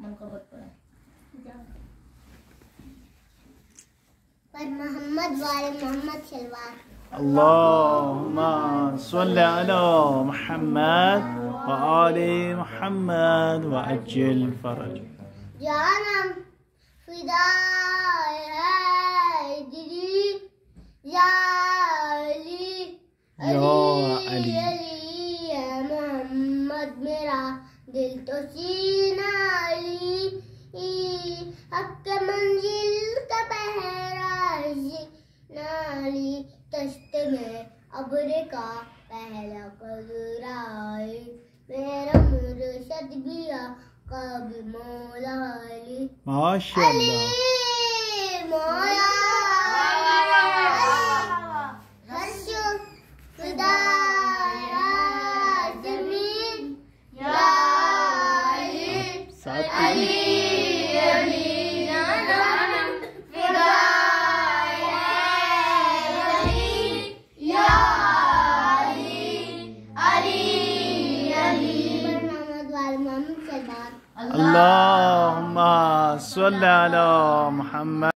मन का बहुत पड़ा पर मोहम्मद वाले मोहम्मद सलवार। अल्लाहुम्मा सल्ली अला मुहम्मद व आले मुहम्मद व अज्जिल फरज। जानम फिदा है दिली या अली अली अली है मोहम्मद मेरा दिल तो सीना अली हक मंजिल का पहरा नाली तश्त में अब्र का पहला कजराए मेरा मुर्शद भी कब मौला अली माशाअल्लाह मौला हर्ष खुदा जमीन या अली अल्लाहुम्मा सल्ली अला मुहम्मद।